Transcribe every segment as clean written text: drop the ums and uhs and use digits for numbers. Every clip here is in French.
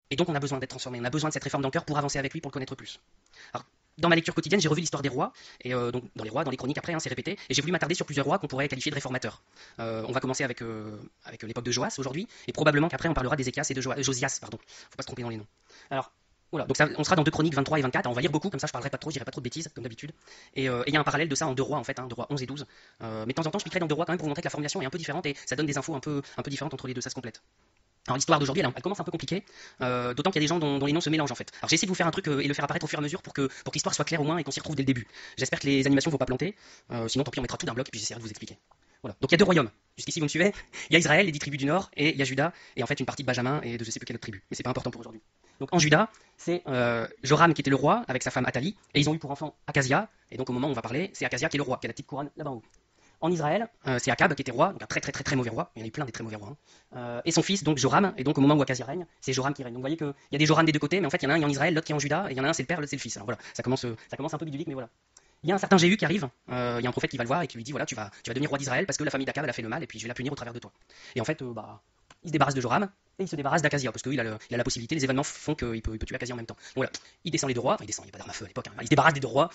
Et donc on a besoin d'être transformé, on a besoin de cette réforme dans le cœur pour avancer avec lui, pour le connaître plus. Alors, dans ma lecture quotidienne, j'ai revu l'histoire des rois, et donc dans les rois, dans les chroniques après, hein, c'est répété, et j'ai voulu m'attarder sur plusieurs rois qu'on pourrait qualifier de réformateurs. On va commencer avec l'époque de Joas aujourd'hui, et probablement qu'après on parlera d'Ézéchias et de Josias, pardon, faut pas se tromper dans les noms. Alors, voilà, donc ça, on sera dans 2 Chroniques 23 et 24, on va lire beaucoup, comme ça je parlerai pas trop, je dirai pas trop de bêtises, comme d'habitude. Et il y a un parallèle de ça en 2 rois en fait, hein, 2 rois 11 et 12. Mais de temps en temps je piquerai dans 2 rois quand même pour vous montrer que la formulation est un peu différente, et ça donne des infos un peu différentes entre les deux, ça se complète. Alors l'histoire d'aujourd'hui, elle commence un peu compliquée, d'autant qu'il y a des gens dont les noms se mélangent en fait. Alors j'ai essayé de vous faire un truc et le faire apparaître au fur et à mesure pour que l'histoire soit claire au moins et qu'on s'y retrouve dès le début. J'espère que les animations ne vont pas planter, sinon tant pis on mettra tout d'un bloc et puis j'essaierai de vous expliquer. Voilà. Donc il y a 2 royaumes. Jusqu'ici vous me suivez. Il y a Israël, les 10 tribus du nord, et il y a Juda, et en fait une partie de Benjamin et de je sais plus quelle autre tribu. Mais c'est pas important pour aujourd'hui. Donc en Juda, c'est Joram qui était le roi avec sa femme Athalie, et ils ont eu pour enfant Akazia, et donc au moment où on va parler, c'est Akazia qui est le roi, qui a la petite couronne là-bas en haut. En Israël, c'est Akab qui était roi, donc un très très très très mauvais roi, il y en a eu plein des très mauvais rois, hein. Et son fils, donc Joram, et donc au moment où Akazia règne, c'est Joram qui règne. Donc vous voyez qu'il y a des Joram des deux côtés, mais en fait il y en a un qui est en Israël, l'autre qui est en Juda, et il y en a un c'est le père, l'autre c'est le fils. Alors voilà, ça commence un peu biblique, mais voilà. Il y a un certain Jéhu qui arrive, il y a un prophète qui va le voir et qui lui dit voilà, tu vas devenir roi d'Israël parce que la famille d'Akab elle a fait le mal et puis je vais la punir au travers de toi. Et en fait, il se débarrasse de Joram et il se débarrasse d'Akazia parce qu'il a la possibilité, les événements font qu'il peut tuer Akazia en même temps. Donc voilà, il descend les 2 rois, enfin il descend, il n'y a pas d'arme à feu à l'époque, hein. Il se débarrasse des 2 rois.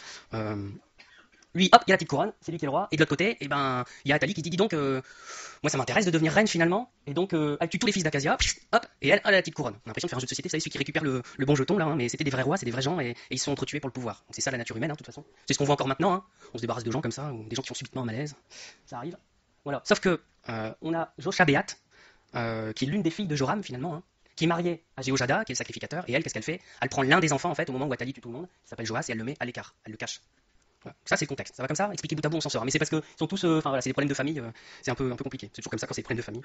Lui, hop, il y a la petite couronne, c'est lui qui est le roi. Et de l'autre côté, eh ben, il y a Athalie qui dit, dis donc, moi ça m'intéresse de devenir reine finalement. Et donc, elle tue tous les fils d'Akazia, hop, et elle a la petite couronne. On a l'impression de faire un jeu de société, vous savez, celui qui récupère le bon jeton là, hein, mais c'était des vrais rois, c'est des vrais gens, et ils se sont entretués pour le pouvoir. Donc c'est ça la nature humaine, hein, de toute façon. C'est ce qu'on voit encore maintenant, hein. On se débarrasse de gens comme ça, ou des gens qui ont subitement un malaise. Ça arrive. Voilà. Sauf que, on a Joshabéat, qui est l'une des filles de Joram finalement, hein, qui est mariée à Jéhojada, qui est le sacrificateur, et elle, qu'est-ce qu'elle fait? Elle prend l'un des enfants en fait au moment où Athalie tue tout le monde, qui s'appelle Joas, et elle le met à l'écart, elle le cache. Voilà. Ça c'est le contexte. Ça va comme ça. Expliquer bout à bout on s'en sort. Mais c'est parce que ils sont tous, enfin voilà, c'est des problèmes de famille. C'est un peu compliqué. C'est toujours comme ça quand c'est des problèmes de famille.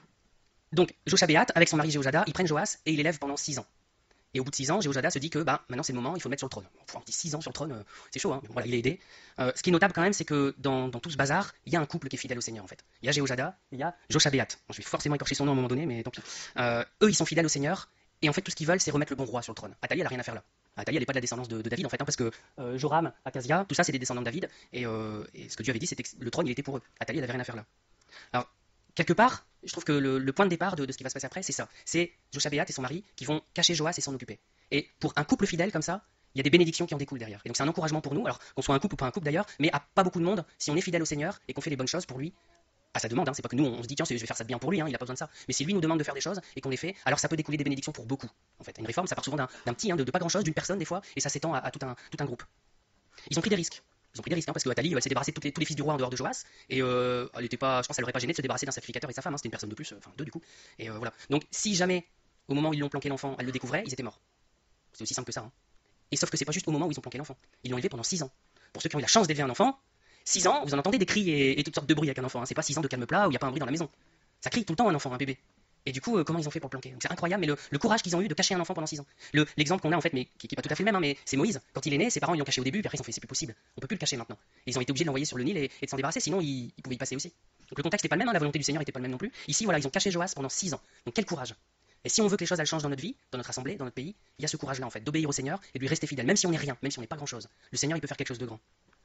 Donc Joshabéat avec son mari Jéhojada, ils prennent Joas et ils l'élèvent pendant 6 ans. Et au bout de 6 ans, Jéhojada se dit que bah maintenant c'est le moment, il faut le mettre sur le trône. Bon, on dit 6 ans sur le trône, c'est chaud, hein. Mais bon, voilà, il est aidé. Ce qui est notable quand même, c'est que dans tout ce bazar, il y a un couple qui est fidèle au Seigneur en fait. Il y a Jéhojada et il y a Joshabéat. Bon, je vais forcément écorcher son nom à un moment donné, mais tant pis. Eux, ils sont fidèles au Seigneur et en fait tout ce qu'ils veulent, c'est remettre le bon roi sur le trône. Athalie, elle a rien à faire là. Athalie, elle n'est pas de la descendance de David en fait, hein, parce que Joram, Akazia, tout ça c'est des descendants de David, et ce que Dieu avait dit, c'était que le trône il était pour eux. Athalie, elle avait rien à faire là. Alors, quelque part, je trouve que le point de départ de ce qui va se passer après, c'est ça. C'est Joshabéat et son mari qui vont cacher Joas et s'en occuper. Et pour un couple fidèle comme ça, il y a des bénédictions qui en découlent derrière. Et donc c'est un encouragement pour nous, alors qu'on soit un couple ou pas un couple d'ailleurs, mais à pas beaucoup de monde, si on est fidèle au Seigneur et qu'on fait les bonnes choses pour lui, à sa demande, hein, c'est pas que nous on se dit tiens je vais faire ça de bien pour lui, hein, il a pas besoin de ça. Mais si lui nous demande de faire des choses et qu'on les fait, alors ça peut découler des bénédictions pour beaucoup. En fait, une réforme ça part souvent d'un petit, hein, de pas grand chose, d'une personne des fois, et ça s'étend à tout un groupe. Ils ont pris des risques. Ils ont pris des risques, hein, parce que Athalie, elle s'est débarrassée de tous les fils du roi en dehors de Joas, et elle était pas, je pense qu'elle aurait pas gêné de se débarrasser d'un sacrificateur et de sa femme, hein, c'était une personne de plus, enfin deux du coup. Et voilà. Donc si jamais, au moment où ils l'ont planqué l'enfant, elle le découvrait, ils étaient morts. C'est aussi simple que ça, hein. Et sauf que c'est pas juste au moment où ils ont planqué l'enfant. Ils l'ont élevé pendant 6 ans. Pour ceux qui ont eu la chance d'élever un enfant, 6 ans, vous en entendez des cris et toutes sortes de bruits avec un enfant, hein. C'est pas 6 ans de calme plat où il n'y a pas un bruit dans la maison. Ça crie tout le temps un enfant, un bébé. Et du coup, comment ils ont fait pour le planquer? Donc c'est incroyable, mais le courage qu'ils ont eu de cacher un enfant pendant 6 ans. L'exemple qu'on a en fait, mais qui n'est pas tout à fait le même, hein, mais c'est Moïse. Quand il est né, ses parents ils l'ont caché au début, puis après ils ont fait c'est plus possible. On peut plus le cacher maintenant. Et ils ont été obligés de l'envoyer sur le Nil et de s'en débarrasser, sinon ils pouvaient y passer aussi. Donc le contexte n'est pas le même, hein, la volonté du Seigneur n'était pas le même non plus. Ici, voilà, ils ont caché Joas pendant 6 ans. Donc quel courage. Et si on veut que les choses elles changent dans notre vie, dans notre assemblée, dans notre pays, il y a ce courage-là en fait, d'obéir au Seigneur et de lui rester fidèle, même si on n'est rien, même si on n'est pas grand-chose. Le Seigneur il peut faire quelque chose de grand.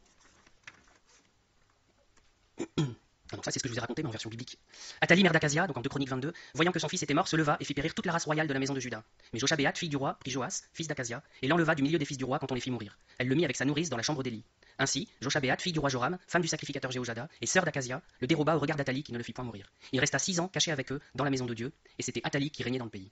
Donc ça c'est ce que je vous ai raconté mais en version biblique. Athalie, mère d'Akazia, donc en 2 Chroniques 22, voyant que son fils était mort, se leva et fit périr toute la race royale de la maison de Juda. Mais Joshabéat, fille du roi, prit Joas, fils d'Akazia, et l'enleva du milieu des fils du roi quand on les fit mourir. Elle le mit avec sa nourrice dans la chambre d'Élie. Ainsi, Joshabéat, fille du roi Joram, femme du sacrificateur Jéhojada, et sœur d'Akazia, le déroba au regard d'Athalie qui ne le fit point mourir. Il resta 6 ans caché avec eux dans la maison de Dieu, et c'était Athalie qui régnait dans le pays.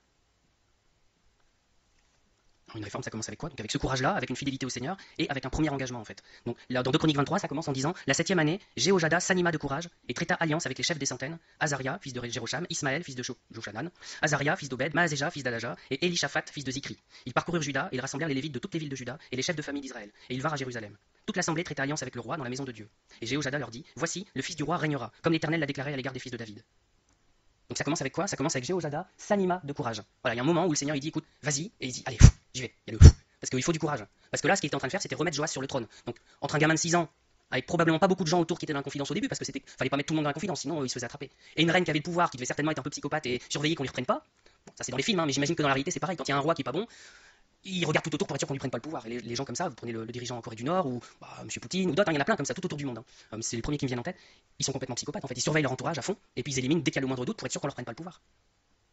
Une réforme, ça commence avec quoi? Donc avec ce courage-là, avec une fidélité au Seigneur et avec un premier engagement en fait. Donc là, dans 2 Chroniques 23, ça commence en disant la 7e année, Jéhojada s'anima de courage et traita alliance avec les chefs des centaines, Azaria, fils de Jérocham, Ismaël, fils de Joshanan, Azaria, fils d'Obed, Maazéja, fils d'Adaja, et Elishaphat, fils de Zikri. Ils parcoururent Juda et ils rassemblèrent les Lévites de toutes les villes de Juda et les chefs de famille d'Israël, et ils vinrent à Jérusalem. Toute l'assemblée traita alliance avec le roi dans la maison de Dieu. Et Jéhojada leur dit voici, le fils du roi régnera, comme l'Éternel l'a déclaré à l'égard des fils de David. Donc ça commence avec quoi? Ça commence avec Jéhojada s'anima de courage. Voilà, il y a un moment où le Seigneur il dit écoute, vas-y, et il dit allez, j'y vais, il y a le parce qu'il faut du courage. Parce que là, ce qu'il était en train de faire, c'était remettre Joas sur le trône. Donc, entre un gamin de 6 ans, avec probablement pas beaucoup de gens autour qui étaient dans la confidence au début, parce que fallait pas mettre tout le monde dans la confidence, sinon il se faisait attraper. Et une reine qui avait le pouvoir, qui devait certainement être un peu psychopathe et surveiller qu'on lui reprenne pas. Bon, ça c'est dans les films, hein, mais j'imagine que dans la réalité c'est pareil. Quand il y a un roi qui est pas bon, il regarde tout autour pour être sûr qu'on lui prenne pas le pouvoir. Et les gens comme ça, vous prenez le dirigeant en Corée du Nord, ou Monsieur Poutine, ou d'autres, hein, il y en a plein comme ça tout autour du monde, hein. C'est les premiers qui me viennent en tête. Ils sont complètement psychopathes en fait, ils surveillent leur entourage à fond, et puis ils éliminent dès qu'il y a le moindre doute pour être sûr qu'on leur prenne pas le pouvoir.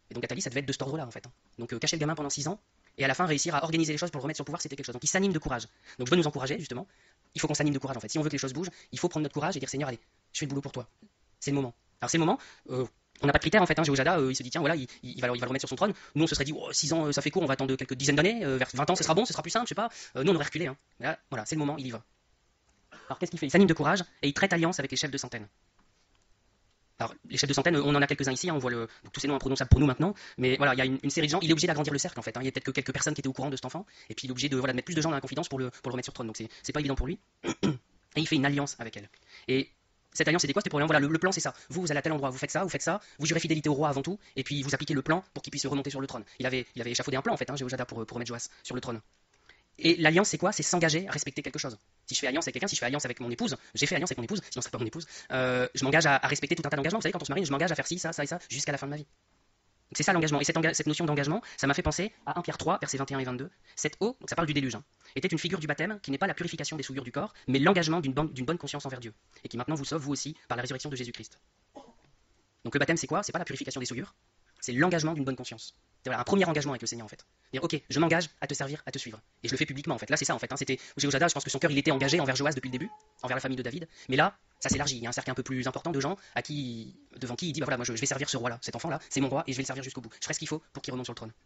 Et donc Athalie, ça devait être de cet ordre-là, en fait, hein. Donc cacher le gamin pendant 6 ans, et à la fin réussir à organiser les choses pour le remettre sur le pouvoir, c'était quelque chose. Donc il s'anime de courage. Donc je veux nous encourager, justement. Il faut qu'on s'anime de courage, en fait. Si on veut que les choses bougent, il faut prendre notre courage et dire Seigneur, allez, je fais le boulot pour toi. C'est le moment. Alors c'est le moment. On n'a pas de critères en fait, hein. Jéhojada, il se dit tiens voilà, il va le remettre sur son trône. Nous on se serait dit oh, 6 ans ça fait court, on va attendre quelques dizaines d'années, vers 20 ans ce sera bon, ce sera plus simple, je sais pas. Nous on aurait reculé, hein. Là, voilà, c'est le moment, il y va. Alors qu'est-ce qu'il fait? Il s'anime de courage et il traite alliance avec les chefs de centaines. Alors les chefs de centaines, on en a quelques-uns ici, hein, on voit donc, tous ces noms imprononçables pour nous maintenant, mais voilà, il y a une série de gens, il est obligé d'agrandir le cercle en fait, hein. Il y a peut-être que quelques personnes qui étaient au courant de cet enfant, et puis il est obligé de, voilà, de mettre plus de gens dans la confidence pour le remettre sur le trône, donc c'est pas évident pour lui. Et il fait une alliance avec elle. Et cette alliance, c'était quoi? C'était pour voilà, le plan, c'est ça. Vous allez à tel endroit, vous faites ça, vous jurez fidélité au roi avant tout, et puis vous appliquez le plan pour qu'il puisse remonter sur le trône. Il avait échafaudé un plan en fait, hein, Jéhojada, pour remettre Joas sur le trône. Et l'alliance, c'est quoi? C'est s'engager à respecter quelque chose. Si je fais alliance avec quelqu'un, si je fais alliance avec mon épouse, j'ai fait alliance avec mon épouse, sinon ce serait pas mon épouse, je m'engage à respecter tout un tas d'engagements. Vous savez, quand on se marie, je m'engage à faire ci, ça et ça, jusqu'à la fin de ma vie. Donc c'est ça l'engagement. Et cette notion d'engagement, ça m'a fait penser à 1 Pierre 3, versets 21 et 22. Cette eau, donc ça parle du déluge, hein, était une figure du baptême qui n'est pas la purification des souillures du corps, mais l'engagement d'une bonne conscience envers Dieu. Et qui maintenant vous sauve, vous aussi, par la résurrection de Jésus-Christ. Donc le baptême, c'est quoi? C'est pas la purification des souillures, c'est l'engagement d'une bonne conscience. C'est voilà, un premier engagement avec le Seigneur en fait. Dire ok, je m'engage à te servir, à te suivre. Et je le fais publiquement en fait. Là c'est ça en fait, hein. C'était Jéhojada, je pense que son cœur il était engagé envers Joas depuis le début, envers la famille de David. Mais là, ça s'élargit. Il y a un cercle un peu plus important de gens devant qui il dit bah voilà, moi je vais servir ce roi-là, cet enfant-là, c'est mon roi et je vais le servir jusqu'au bout. Je ferai ce qu'il faut pour qu'il remonte sur le trône.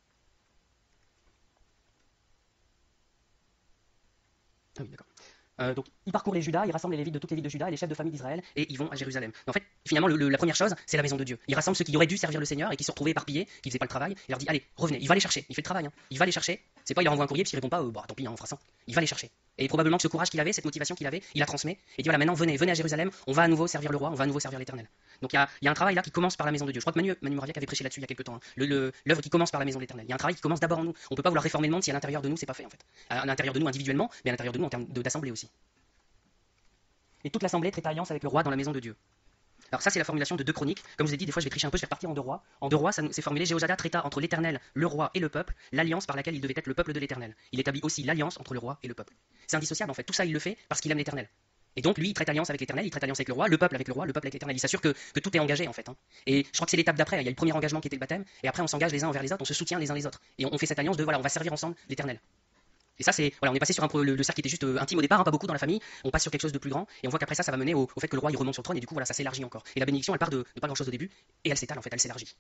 Ah oui, d'accord. Donc, il parcourt les Judas, il rassemble les Lévites de toutes les villes de Juda et les chefs de famille d'Israël, et ils vont à Jérusalem. En fait, finalement, la première chose, c'est la maison de Dieu. Il rassemble ceux qui auraient dû servir le Seigneur et qui se retrouvaient éparpillés, qui faisaient pas le travail. Il leur dit allez, revenez. Il va les chercher. Il fait le travail, hein. Il va les chercher. C'est pas il leur envoie un courrier puis il répond pas, bah tant pis, hein, on fera ça. Il va les chercher. Et probablement que ce courage qu'il avait, cette motivation qu'il avait, il la transmet. Et dit voilà, maintenant venez à Jérusalem, on va à nouveau servir le roi, on va à nouveau servir l'Éternel. Donc il y a un travail là qui commence par la maison de Dieu. Je crois que Manu Moraviac avait prêché là-dessus il y a quelques temps, hein. L'œuvre qui commence par la maison de l'Éternel. Il y a un travail qui commence d'abord en nous. On peut pas vouloir réformer le monde si à l'intérieur de nous c'est pas fait en fait. À l'intérieur de nous individuellement, mais à l'intérieur de nous en termes d'assemblée aussi. Et toute l'assemblée traite alliance avec le roi dans la maison de Dieu. Alors ça c'est la formulation de 2 Chroniques. Comme je vous ai dit, des fois je vais tricher un peu, je vais repartir en 2 rois. En 2 rois, c'est formulé Jéhojada traita entre l'Éternel, le roi et le peuple, l'alliance par laquelle il devait être le peuple de l'Éternel. Il établit aussi l'alliance entre le roi et le peuple. C'est indissociable en fait, tout ça il le fait parce qu'il aime l'Éternel. Et donc lui il traite alliance avec l'Éternel, il traite alliance avec le roi, le peuple avec le roi, le peuple avec l'Éternel. Il s'assure que tout est engagé en fait, hein. Et je crois que c'est l'étape d'après, il y a le premier engagement qui était le baptême, et après on s'engage les uns envers les autres, on se soutient les uns les autres. Et on fait cette alliance de voilà, on va servir ensemble l'Éternel. Et ça, c'est voilà, on est passé sur le cercle qui était juste intime au départ, hein, pas beaucoup dans la famille. On passe sur quelque chose de plus grand, et on voit qu'après ça, ça va mener au fait que le roi il remonte sur le trône, et du coup voilà, ça s'élargit encore. Et la bénédiction, elle part de pas grand chose au début, et elle s'étale en fait, elle s'élargit.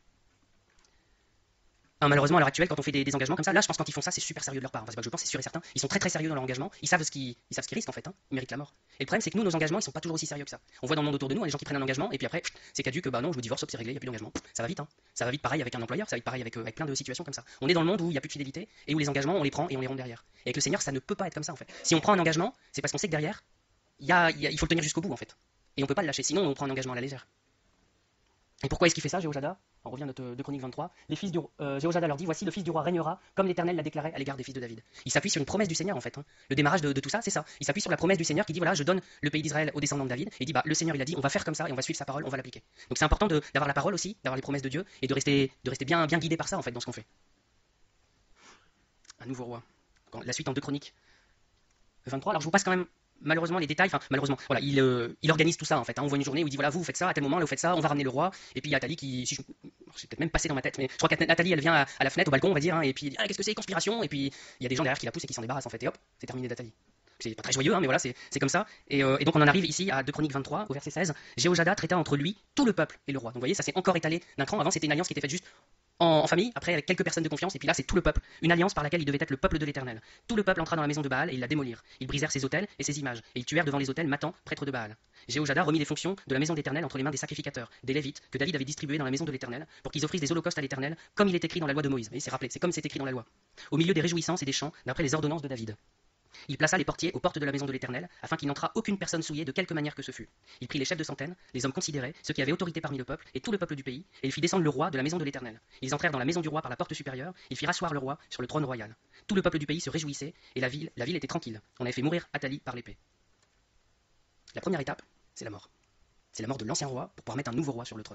Hein, malheureusement, à l'heure actuelle, quand on fait des engagements comme ça, là, je pense que quand ils font ça, c'est super sérieux de leur part. Enfin, c'est pas que je pense, c'est sûr et certain. Ils sont très très sérieux dans leur engagement. Ils savent ce qu'ils risquent en fait, hein. Ils méritent la mort. Et le problème, c'est que nous, nos engagements, ils sont pas toujours aussi sérieux que ça. On voit dans le monde autour de nous, les gens qui prennent un engagement, et puis après, c'est caduque, bah non, je me divorce, hop, c'est réglé, il y a plus d'engagement. Ça va vite, hein. Ça va vite pareil avec un employeur, ça va vite pareil avec plein de situations comme ça. On est dans le monde où il y a plus de fidélité et où les engagements, on les prend et on les rend derrière. Et avec le Seigneur, ça ne peut pas être comme ça en fait. Si on prend un engagement, c'est parce qu'on sait que derrière, il faut le tenir jusqu'au bout en fait. Et on peut pas le lâcher, sinon on prend un engagement à la légère. Et pourquoi est-ce qu'il fait ça, Jéhojada? On revient à notre 2 Chroniques 23. Jéhojada leur dit voici, le fils du roi régnera comme l'Éternel l'a déclaré à l'égard des fils de David. Il s'appuie sur une promesse du Seigneur en fait, hein. Le démarrage de tout ça, c'est ça. Il s'appuie sur la promesse du Seigneur qui dit voilà, je donne le pays d'Israël aux descendants de David. Et il dit bah, le Seigneur il a dit on va faire comme ça et on va suivre sa parole, on va l'appliquer. Donc c'est important d'avoir la parole aussi, d'avoir les promesses de Dieu et de rester bien guidé par ça en fait dans ce qu'on fait. Un nouveau roi. La suite en 2 Chroniques 23. Alors je vous passe quand même malheureusement les détails, enfin malheureusement, voilà, il organise tout ça en fait, hein. On voit une journée où il dit voilà vous faites ça, à tel moment là vous faites ça, on va ramener le roi, et puis il y a Athalie qui, c'est peut-être même passé dans ma tête, mais je crois qu'Athalie elle vient à la fenêtre, au balcon on va dire, hein, et puis elle dit ah qu'est-ce que c'est, conspiration, et puis il y a des gens derrière qui la poussent et qui s'en débarrassent en fait, et hop, c'est terminé d'Athalie. C'est pas très joyeux, hein, mais voilà, c'est comme ça. Et donc on en arrive ici à 2 Chroniques 23, au verset 16. Jéhojada traita entre lui tout le peuple et le roi. Donc vous voyez, ça s'est encore étalé d'un cran. Avant c'était une alliance qui était faite juste en famille, après avec quelques personnes de confiance, et puis là c'est tout le peuple. Une alliance par laquelle il devait être le peuple de l'Éternel. Tout le peuple entra dans la maison de Baal et ils la démolirent. Ils brisèrent ses autels et ses images, et ils tuèrent devant les autels Mathan, prêtre de Baal. Jéhojada remit les fonctions de la maison de l'Éternel entre les mains des sacrificateurs, des Lévites, que David avait distribués dans la maison de l'Éternel, pour qu'ils offrissent des holocaustes à l'Éternel, comme il est écrit dans la loi de Moïse. Et c'est rappelé, c'est comme c'est écrit dans la loi. Au milieu des réjouissances et des chants, d'après les ordonnances de David. Il plaça les portiers aux portes de la maison de l'Éternel, afin qu'il n'entrât aucune personne souillée de quelque manière que ce fût. Il prit les chefs de centaines, les hommes considérés, ceux qui avaient autorité parmi le peuple, et tout le peuple du pays, et il fit descendre le roi de la maison de l'Éternel. Ils entrèrent dans la maison du roi par la porte supérieure, ils firent asseoir le roi sur le trône royal. Tout le peuple du pays se réjouissait, et la ville était tranquille. On avait fait mourir Athalie par l'épée. La première étape, c'est la mort. C'est la mort de l'ancien roi pour pouvoir mettre un nouveau roi sur le trône.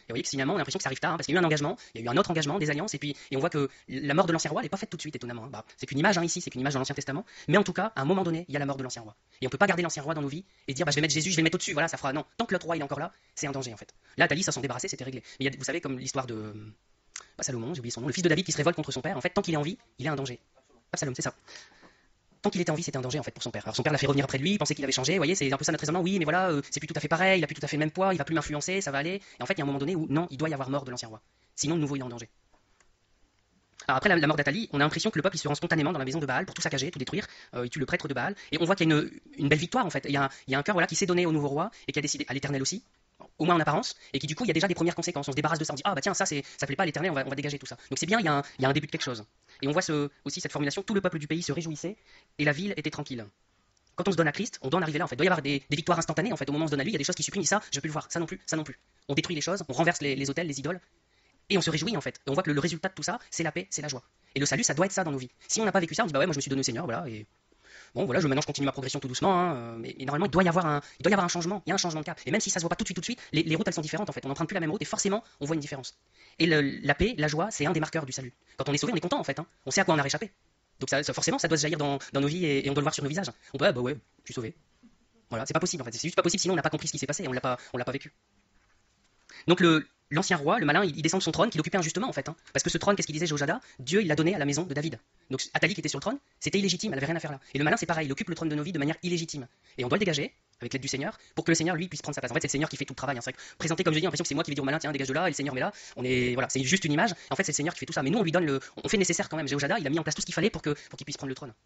vous voyez que finalement, on a l'impression que ça arrive tard, hein, parce qu'il y a eu un engagement, il y a eu un autre engagement, des alliances, et on voit que la mort de l'ancien roi, elle n'est pas faite tout de suite, étonnamment. Hein. Bah, c'est qu'une image, hein, ici, c'est qu'une image dans l'Ancien Testament. Mais en tout cas, à un moment donné, il y a la mort de l'ancien roi. Et on peut pas garder l'ancien roi dans nos vies et dire, bah, je vais mettre Jésus, je vais le mettre au-dessus, voilà, ça fera. Non, tant que l'autre roi il est encore là, c'est un danger en fait. Là, Athalie, ça s'en débarrasser, c'était réglé. Mais vous savez, comme l'histoire de. Pas Salomon, j'ai oublié son nom, le fils de David qui se révolte contre son père, en fait, tant qu'il est en vie, il est un danger. Absalom, c'est ça. Tant qu'il était en vie, c'était un danger en fait pour son père. Alors son père l'a fait revenir après lui, il pensait qu'il avait changé, vous voyez, c'est un peu ça notre raisonnement, oui, mais voilà, c'est plus tout à fait pareil, il a plus tout à fait le même poids, il va plus m'influencer, ça va aller. Et en fait, il y a un moment donné où non, il doit y avoir mort de l'ancien roi. Sinon, le nouveau, il est en danger. Alors après la mort d'Athalie, on a l'impression que le peuple il se rend spontanément dans la maison de Baal pour tout saccager, tout détruire, il tue le prêtre de Baal, et on voit qu'il y a une belle victoire en fait. Il y a un cœur voilà, qui s'est donné au nouveau roi, et qui a décidé, à l'Éternel aussi, au moins en apparence, et qui du coup il y a déjà des premières conséquences. On se débarrasse de ça, on dit ah bah tiens ça plaît pas à l'Éternel, on va dégager tout ça. Donc c'est bien, il y a un début de quelque chose. Et on voit aussi cette formulation, tout le peuple du pays se réjouissait, et la ville était tranquille. Quand on se donne à Christ, on doit en arriver là en fait. Il doit y avoir des victoires instantanées en fait. Au moment où on se donne à lui, il y a des choses qui suppriment, et ça, je peux le voir, ça non plus, ça non plus. On détruit les choses, on renverse les autels, les idoles, et on se réjouit en fait. Et on voit que le résultat de tout ça, c'est la paix, c'est la joie. Et le salut, ça doit être ça dans nos vies. Si on n'a pas vécu ça, on dit bah ouais, moi je me suis donné au Seigneur, voilà, et bon voilà, maintenant je continue ma progression tout doucement, hein, mais normalement il doit y avoir un changement, il y a un changement de cap. Et même si ça se voit pas tout de suite, les routes elles sont différentes en fait. On n'emprunte plus la même route et forcément on voit une différence. Et la paix, la joie, c'est un des marqueurs du salut. Quand on est sauvé, on est content en fait. Hein. On sait à quoi on a réchappé. Donc forcément, ça doit se jaillir dans nos vies et on doit le voir sur nos visages. On peut bah ouais, je suis sauvé. Voilà, c'est pas possible en fait. C'est juste pas possible, sinon on n'a pas compris ce qui s'est passé, on l'a pas vécu. Donc l'ancien roi, le malin, il descend de son trône qu'il occupait injustement en fait. Hein. Parce que ce trône, qu'est-ce qu'il disait Jéhoiada? Dieu, il l'a donné à la maison de David. Donc Athalie qui était sur le trône, c'était illégitime, elle avait rien à faire là. Et le malin, c'est pareil, il occupe le trône de nos vies de manière illégitime. Et on doit le dégager avec l'aide du Seigneur pour que le Seigneur lui puisse prendre sa place. En fait, c'est le Seigneur qui fait tout le travail. Hein. C'est présenté comme je dis, l'impression que c'est moi qui vais dire au malin, tiens, dégage de là, et le Seigneur met là. Voilà, c'est juste une image. En fait, c'est le Seigneur qui fait tout ça. Mais nous, on lui donne on fait le nécessaire quand même. Jéhoiada, il a mis en place tout ce qu'il fallait pour qu'il puisse prendre le trône.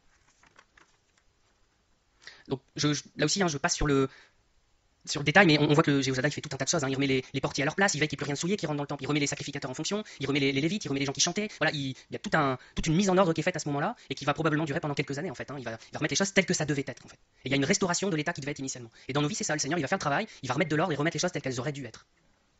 Donc là aussi, hein, je passe sur le détail, mais on voit que Jéhoiada il fait tout un tas de choses. Hein. Il remet les portiers à leur place, il veille qu'il n'y ait plus rien de souillé qui rentre dans le temple, il remet les sacrificateurs en fonction, il remet les lévites, il remet les gens qui chantaient. Voilà, il y a toute une mise en ordre qui est faite à ce moment-là et qui va probablement durer pendant quelques années en fait. Hein. Il va remettre les choses telles que ça devait être en fait. Et il y a une restauration de l'état qui devait être initialement. Et dans nos vies, c'est ça, le Seigneur il va faire le travail, il va remettre de l'ordre et remettre les choses telles qu'elles auraient dû être.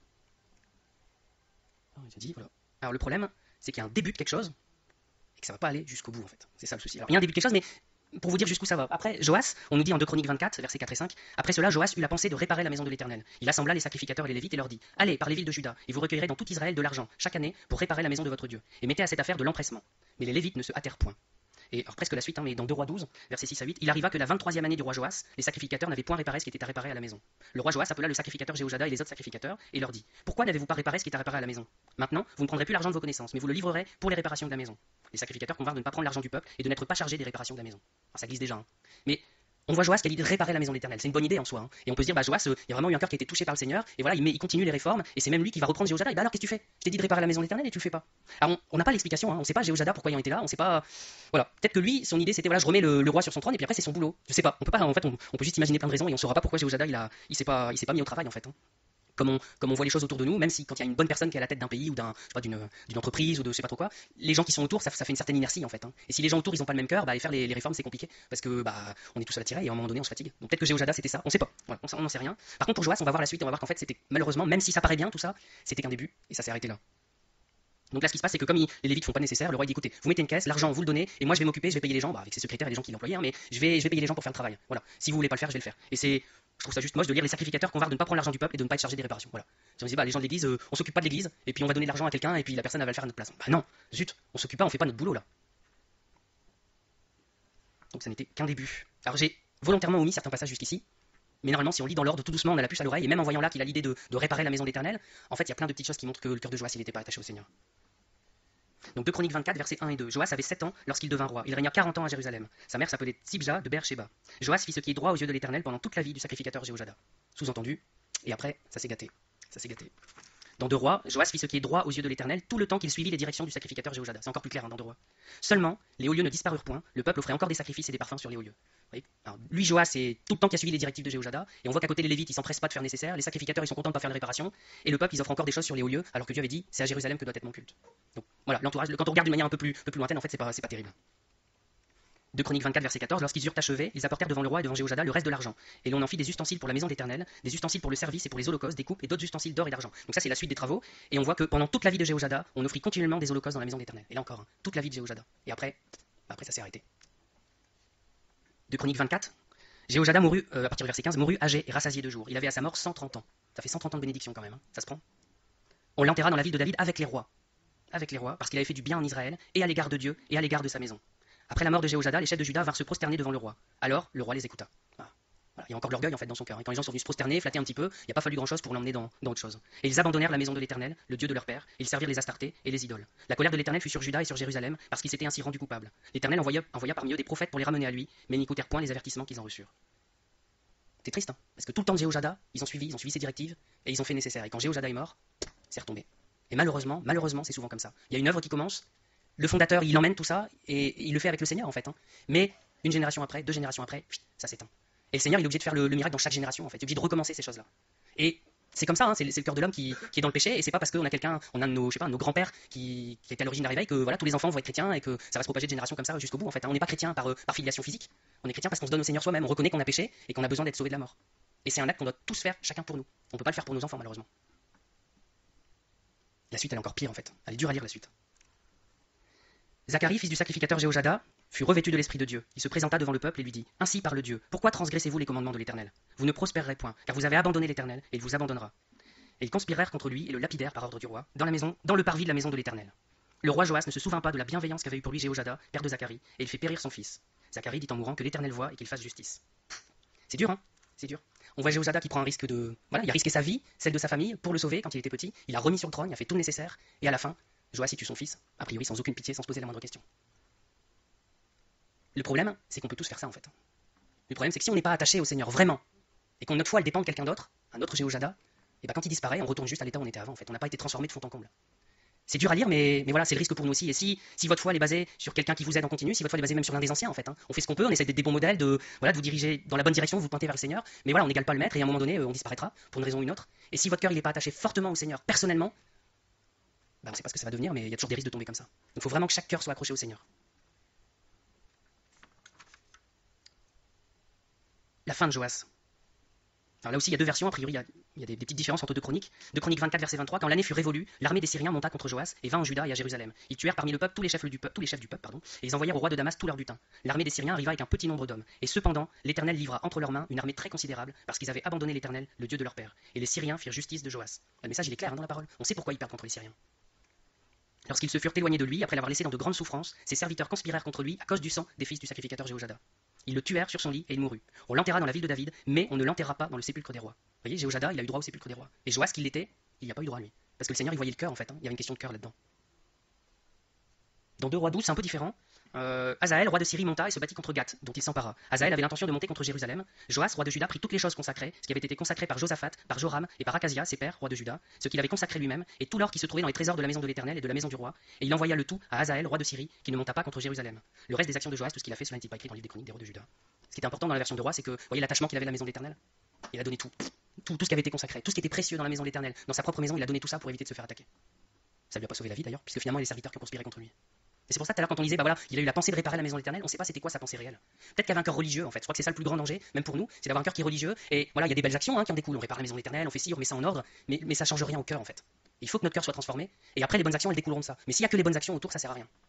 Voilà. Alors le problème, c'est qu'il y a un début de quelque chose et que ça va pas aller jusqu'au bout en fait. C'est ça le souci. Alors il y a un début de quelque chose, mais pour vous dire jusqu'où ça va. Après, Joas, on nous dit en 2 Chroniques 24, versets 4 et 5, après cela, Joas eut la pensée de réparer la maison de l'Éternel. Il assembla les sacrificateurs et les lévites et leur dit, allez par les villes de Juda, et vous recueillerez dans tout Israël de l'argent, chaque année, pour réparer la maison de votre Dieu. Et mettez à cette affaire de l'empressement. Mais les lévites ne se hâtèrent point. Et alors presque la suite, hein, mais dans 2 Rois 12, versets 6 à 8, il arriva que la 23e année du roi Joas, les sacrificateurs n'avaient point réparé ce qui était à réparer à la maison. Le roi Joas appela le sacrificateur Jéhoiada et les autres sacrificateurs, et leur dit, pourquoi n'avez-vous pas réparé ce qui est à réparer à la maison? Maintenant, vous ne prendrez plus l'argent de vos connaissances, mais vous le livrerez pour les réparations de la maison. Les sacrificateurs convinrent de ne pas prendre l'argent du peuple et de n'être pas chargés des réparations de la maison. Alors, ça glisse déjà. Hein. Mais on voit Joas qui a dit de réparer la maison de l'Éternel. C'est une bonne idée en soi. Hein. Et on peut se dire, bah Joas, il y a vraiment eu un cœur qui a été touché par le Seigneur, et voilà, il continue les réformes, et c'est même lui qui va reprendre Jéhoiada. Et bah alors qu'est-ce que tu fais? Je t'ai dit de réparer la maison de l'Éternel et tu le fais pas. Alors on n'a pas l'explication, hein. On sait pas Jéhoiada pourquoi il en était là, on sait pas. Voilà, peut-être que lui, son idée c'était voilà, je remets le roi sur son trône et puis après c'est son boulot. Je sais pas. On peut pas, en fait, on peut juste imaginer plein de raisons et on saura pas pourquoi Jéhoiada il s'est pas mis au travail en fait. Hein. Comme on voit les choses autour de nous, même si quand il y a une bonne personne qui est à la tête d'un pays ou d'une entreprise ou de je sais pas trop quoi, les gens qui sont autour, ça fait une certaine inertie en fait. Hein. Et si les gens autour ils ont pas le même cœur, bah, aller faire les réformes c'est compliqué parce que bah on est tous à la tirer et à un moment donné on se fatigue. Donc peut-être que Jéhoiada c'était ça, on sait pas, voilà, on n'en sait rien. Par contre pour Joas on va voir la suite et on va voir qu'en fait c'était malheureusement, même si ça paraît bien tout ça, c'était qu'un début et ça s'est arrêté là. Donc là, ce qui se passe, c'est que comme les lévites font pas nécessaire, le roi dit écoutez, vous mettez une caisse, l'argent vous le donnez, et moi je vais m'occuper, je vais payer les gens, bah, avec ses secrétaires et les gens qui l'employaient, hein, mais je vais payer les gens pour faire le travail. Voilà. Si vous voulez pas le faire, je vais le faire. Et je trouve ça juste moche de lire les sacrificateurs convinrent de ne pas prendre l'argent du peuple et de ne pas être chargés des réparations. Voilà. Si on dit bah les gens de l'église, on s'occupe pas de l'église, et puis on va donner de l'argent à quelqu'un, et puis la personne elle va le faire à notre place. Bah non, zut, on s'occupe pas, on fait pas notre boulot là. Donc ça n'était qu'un début. Alors j'ai volontairement omis certains passages jusqu'ici. Mais normalement, si on lit dans l'ordre tout doucement, on a la puce à l'oreille, et même en voyant là qu'il a l'idée de réparer la maison d'Éternel, en fait, il y a plein de petites choses qui montrent que le cœur de Joas, il n'était pas attaché au Seigneur. Donc 2 Chroniques 24, versets 1 et 2. Joas avait 7 ans lorsqu'il devint roi. Il régna 40 ans à Jérusalem. Sa mère s'appelait Tsibja de Beersheba. Joas fit ce qui est droit aux yeux de l'Éternel pendant toute la vie du sacrificateur Jéhoiada. Sous-entendu, et après, ça s'est gâté. Ça s'est gâté. Dans 2 Rois, Joas fit ce qui est droit aux yeux de l'Éternel tout le temps qu'il suivit les directions du sacrificateur Jéhoiada. C'est encore plus clair hein, dans 2 Rois. Seulement, les hauts lieux ne disparurent point, le peuple offrait encore des sacrifices et des parfums sur les hauts lieux. Alors, lui, Joas, c'est tout le temps qui a suivi les directives de Jéhoiada, et on voit qu'à côté les Lévites, ils s'empressent pas de faire nécessaire, les sacrificateurs, ils sont contents de pas faire de réparation, et le peuple, ils offrent encore des choses sur les hauts lieux, alors que Dieu avait dit, c'est à Jérusalem que doit être mon culte. Donc voilà, l'entourage, quand on regarde d'une manière un peu plus lointaine, en fait, c'est pas terrible. 2 Chroniques 24, verset 14, lorsqu'ils eurent achevé, ils apportèrent devant le roi et devant Jéhoiada le reste de l'argent. Et l'on en fit des ustensiles pour la maison d'Éternel, des ustensiles pour le service et pour les holocaustes, des coupes et d'autres ustensiles d'or et d'argent. Donc ça c'est la suite des travaux, et on voit que pendant toute la vie de Jéhoiada, on offrit continuellement des holocaustes dans la maison d'Éternel. Et là encore, hein, toute la vie de Jéhoiada. Et après ça s'est arrêté. 2 Chroniques 24, Jéhoiada mourut, à partir du verset 15, mourut âgé et rassasié de jours. Il avait à sa mort 130 ans. Ça fait 130 ans de bénédiction quand même, hein. Ça se prend. On l'enterra dans la ville de David avec les rois. Avec les rois, parce qu'il avait fait du bien en Israël, et à l'égard de Dieu, et à l'égard de sa maison. Après la mort de Jéhoiada, les chefs de Juda vinrent se prosterner devant le roi. Alors, le roi les écouta. Voilà. Voilà. Il y a encore de l'orgueil en fait dans son cœur. Et quand les gens sont venus se prosterner, flatter un petit peu, il n'y a pas fallu grand chose pour l'emmener dans autre chose. Et ils abandonnèrent la maison de l'Éternel, le Dieu de leur père, et ils servirent les Astartés et les idoles. La colère de l'Éternel fut sur Juda et sur Jérusalem, parce qu'ils s'étaient ainsi rendus coupables. L'Éternel envoya parmi eux des prophètes pour les ramener à lui, mais ils n'écoutèrent point les avertissements qu'ils en reçurent. C'est triste, hein, parce que tout le temps de Jéhoiada, ils ont suivi ses directives, et ils ont fait le nécessaire. Et quand Jéhoiada est mort, c'est retombé. Et malheureusement, c'est souvent comme ça. Il y a une œuvre qui commence, le fondateur, il emmène tout ça, et il le fait avec le Seigneur en fait. Hein. Mais une génération après, 2 générations après, ça s'éteint. Et le Seigneur, il est obligé de faire le miracle dans chaque génération en fait. Il est obligé de recommencer ces choses-là. Et c'est comme ça, hein, c'est le cœur de l'homme qui est dans le péché, et c'est pas parce qu'on a quelqu'un, on a un de nos grands-pères qui était à l'origine de la réveil que voilà, tous les enfants vont être chrétiens et que ça va se propager de génération comme ça jusqu'au bout en fait. Hein. On n'est pas chrétien par filiation physique, on est chrétien parce qu'on se donne au Seigneur soi-même, on reconnaît qu'on a péché et qu'on a besoin d'être sauvé de la mort. Et c'est un acte qu'on doit tous faire, chacun pour nous. On peut pas le faire pour nos enfants malheureusement. La suite elle est encore pire en fait, elle est dure à lire la suite. Zacharie, fils du sacrificateur Jéhoiada, fut revêtu de l'Esprit de Dieu. Il se présenta devant le peuple et lui dit: Ainsi parle Dieu, pourquoi transgressez-vous les commandements de l'Éternel? Vous ne prospérerez point, car vous avez abandonné l'Éternel, et il vous abandonnera. Et ils conspirèrent contre lui et le lapidèrent par ordre du roi, dans le parvis de la maison de l'Éternel. Le roi Joas ne se souvint pas de la bienveillance qu'avait eu pour lui Jéhoiada, père de Zacharie, et il fait périr son fils. Zacharie dit en mourant que l'Éternel voit et qu'il fasse justice. C'est dur, hein? C'est dur. On voit Jéhoiada qui prend un risque de... Voilà, il a risqué sa vie, celle de sa famille, pour le sauver quand il était petit. Il a remis sur le trône, il a fait tout le nécessaire, et à la fin, Joas y tue son fils, a priori sans aucune pitié, sans se poser la moindre question. Le problème, c'est qu'on peut tous faire ça en fait. Le problème, c'est que si on n'est pas attaché au Seigneur vraiment, et qu'on notre foi elle dépend de quelqu'un d'autre, un autre Jéhoiada, et ben quand il disparaît, on retourne juste à l'état où on était avant en fait. On n'a pas été transformé de fond en comble. C'est dur à lire, mais voilà, c'est le risque pour nous aussi. Et si votre foi elle est basée sur quelqu'un qui vous aide en continu, si votre foi elle est basée même sur l'un des anciens en fait, hein, on fait ce qu'on peut, on essaie d'être des bons modèles, de vous diriger dans la bonne direction, vous pointer vers le Seigneur, mais voilà, on n'égale pas le maître et à un moment donné, on disparaîtra pour une raison ou une autre. Et si votre cœur il n'est pas attaché fortement au Seigneur personnellement, ben, on ne sait pas ce que ça va devenir, mais il y a toujours des risques de tomber comme ça. Donc il faut vraiment que chaque cœur soit accroché au Seigneur. La fin de Joas. Alors là aussi, il y a deux versions, a priori, il y a des petites différences entre deux chroniques. De Chronique 24, verset 23, quand l'année fut révolue, l'armée des Syriens monta contre Joas et vint en Juda et à Jérusalem. Ils tuèrent parmi le peuple tous les chefs du peuple, et ils envoyèrent au roi de Damas tout leur butin. L'armée des Syriens arriva avec un petit nombre d'hommes. Et cependant, l'Éternel livra entre leurs mains une armée très considérable, parce qu'ils avaient abandonné l'Éternel, le Dieu de leur père. Et les Syriens firent justice de Joas. Le message, il est clair hein, dans la parole. On sait pourquoi ils perdent contre les Syriens. Lorsqu'ils se furent éloignés de lui, après l'avoir laissé dans de grandes souffrances, ses serviteurs conspirèrent contre lui à cause du sang des fils du sacrificateur Jéhoiada. Ils le tuèrent sur son lit et il mourut. On l'enterra dans la ville de David, mais on ne l'enterra pas dans le sépulcre des rois. Vous voyez, Jéhoiada, il a eu droit au sépulcre des rois. Et Joas, qui l'était, il n'y a pas eu droit à lui. Parce que le Seigneur, il voyait le cœur en fait. Hein. Il y avait une question de cœur là-dedans. Dans 2 rois 12, c'est un peu différent. Hazaël, roi de Syrie, monta et se battit contre Gath, dont il s'empara. Hazaël avait l'intention de monter contre Jérusalem. Joas, roi de Juda, prit toutes les choses consacrées, ce qui avait été consacré par Josaphat, par Joram et par Akazia, ses pères, roi de Juda, ce qu'il avait consacré lui-même, et tout l'or qui se trouvait dans les trésors de la maison de l'Éternel et de la maison du roi. Et il envoya le tout à Hazaël, roi de Syrie, qui ne monta pas contre Jérusalem. Le reste des actions de Joas, tout ce qu'il a fait, cela n'est pas écrit dans le livre des chroniques des rois de Juda. Ce qui est important dans la version de roi, c'est que, vous voyez l'attachement qu'il avait à la maison de l'Éternel. Il a donné tout ce qui avait été consacré, tout ce qui était précieux dans la maison de l'Éternel, dans sa propre maison, il a donné tout ça pour éviter de se faire attaquer. Ça lui a pas sauvé la vie d'ailleurs, puisque finalement il y a des serviteurs qui ont conspiré contre lui. Et c'est pour ça tout à l'heure quand on disait, bah voilà, il a eu la pensée de réparer la maison de l'Éternel, on ne sait pas c'était quoi sa pensée réelle. Peut-être qu'il y avait un cœur religieux en fait. Je crois que c'est ça le plus grand danger, même pour nous, c'est d'avoir un cœur qui est religieux. Et voilà, il y a des belles actions hein, qui en découlent. On répare la maison de l'Éternel, on fait ci, on met ça en ordre, mais ça change rien au cœur en fait. Il faut que notre cœur soit transformé. Et après les bonnes actions elles découleront de ça. Mais s'il y a que les bonnes actions autour, ça sert à rien.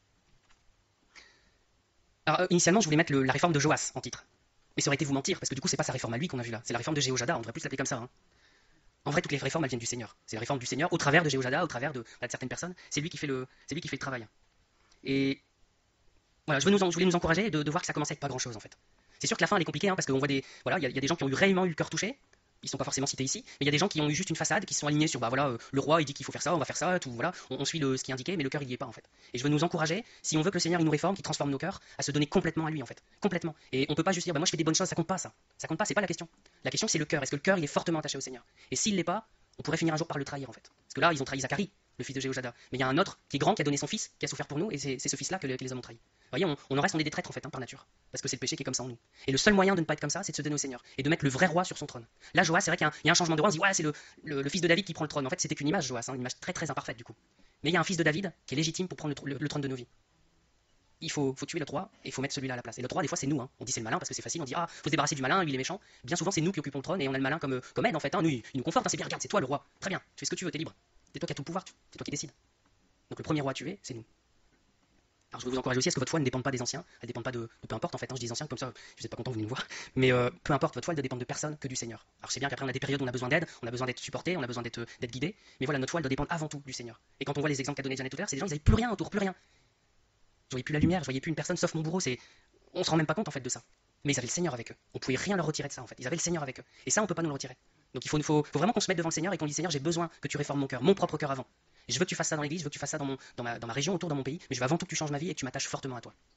Alors initialement, je voulais mettre la réforme de Joas en titre. Mais ça aurait été vous mentir, parce que du coup c'est pas sa réforme à lui qu'on a vu là, c'est la réforme de Jéhoiada, on devrait plus l'appeler comme ça. Hein. En vrai, toutes les réformes elles viennent du Seigneur. C'est la réforme du Seigneur au travers de Jéhoiada, au travers de certaines personnes. C'est lui qui fait le travail. Et voilà, je voulais nous encourager de voir que ça commençait avec pas grand chose en fait. C'est sûr que la fin elle est compliquée hein, parce qu'on voit voilà, il y a des gens qui ont réellement eu le cœur touché. Ils sont pas forcément cités ici, mais il y a des gens qui ont eu juste une façade, qui se sont alignés sur bah voilà, le roi il dit qu'il faut faire ça, on va faire ça, tout voilà, on suit ce qui est indiqué, mais le cœur il y est pas en fait. Et je veux nous encourager, si on veut que le Seigneur il nous réforme, qu'il transforme nos cœurs, à se donner complètement à lui en fait, complètement. Et on peut pas juste dire bah moi je fais des bonnes choses, ça compte pas ça compte pas, c'est pas la question. La question c'est le cœur, est-ce que le cœur il est fortement attaché au Seigneur? Et s'il l'est pas, on pourrait finir un jour par le trahir en fait. Parce que là ils ont trahi Zacharie, le fils de Jéhoiada, mais il y a un autre qui est grand, qui a donné son fils, qui a souffert pour nous, et c'est ce fils-là que les hommes ont trahi. Vous voyez, on en reste, on est des traîtres en fait, hein, par nature. Parce que c'est le péché qui est comme ça en nous. Et le seul moyen de ne pas être comme ça, c'est de se donner au Seigneur. Et de mettre le vrai roi sur son trône. Là, Joas, c'est vrai qu'il y a un changement de roi, on se dit, ouais, c'est le fils de David qui prend le trône. En fait, c'était qu'une image, Joas, hein, une image très très imparfaite du coup. Mais il y a un fils de David qui est légitime pour prendre le trône de nos vies. Il faut tuer l'autre roi et il faut mettre celui-là à la place. Et l'autre roi, des fois, c'est nous. Hein. On dit c'est le malin parce que c'est facile, on dit, ah, faut se débarrasser du malin, lui il est méchant. Bien souvent, c'est nous qui occupons le trône et on a le malin comme aide en fait. Hein. Nous, il nous conforte, hein, c'est bien, regarde, c'est toi le roi. Très bien, tu fais ce que tu veux, t'es libre. C'est toi qui as tout le pouvoir, c'est toi qui décides. Donc le premier roi à tuer, c'est nous. Alors je veux vous encourager aussi à ce que votre foi ne dépende pas des anciens, elle ne dépend pas de peu importe en fait, hein, je dis les anciens comme ça, si vous n'êtes pas content, vous venez nous voir, mais peu importe, votre foi elle ne dépend de personne que du Seigneur. Alors c'est bien qu'après on a des périodes où on a besoin d'aide, on a besoin d'être supporté, on a besoin d'être guidé, mais voilà, notre foi elle doit dépendre avant tout du Seigneur. Et quand on voit les exemples qu'a donné Janet tout à l'heure, c'est des gens, ils n'avaient plus rien autour, plus rien. Je voyais plus la lumière, je voyais plus une personne sauf mon bourreau, on se rend même pas compte en fait de ça. Mais ils avaient le Seigneur avec eux. On pouvait rien leur retirer de ça en fait. Ils avaient le Seigneur avec eux. Et ça, on peut pas nous le retirer. Donc faut vraiment qu'on se mette devant le Seigneur et qu'on dise Seigneur, j'ai besoin que tu réformes mon cœur, mon propre cœur avant. Et je veux que tu fasses ça dans l'église, je veux que tu fasses ça dans ma région, autour, dans mon pays, mais je veux avant tout que tu changes ma vie et que tu m'attaches fortement à toi.